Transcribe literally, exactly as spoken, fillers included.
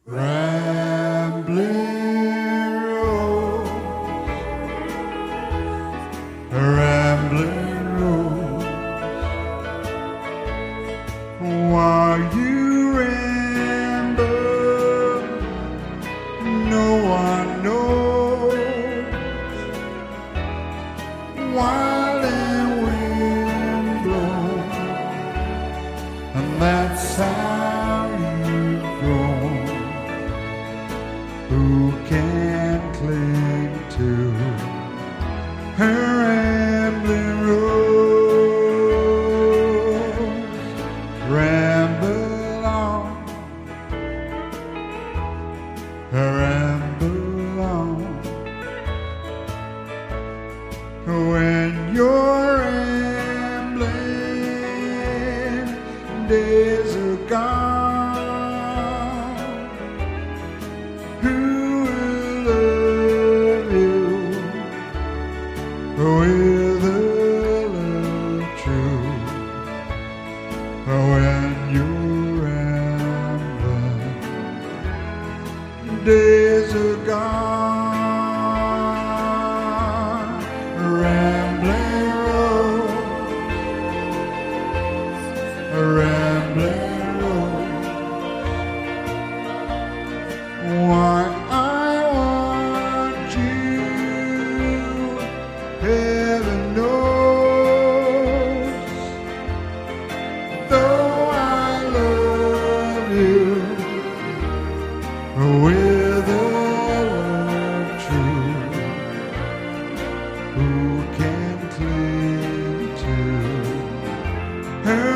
Ramblin' Rose, Ramblin' Rose, while you ramble, no one knows, while the wind blows, and that's how you go. Who can cling to her rambling rose? Ramble on, ramble on. When you're rambling, days are gone. Who will love you with a love true? When you're rambling, days are gone. Ramblin' Rose, Ramblin' Rose, why I want you, heaven knows, though I love you with a love true. Who can cling to her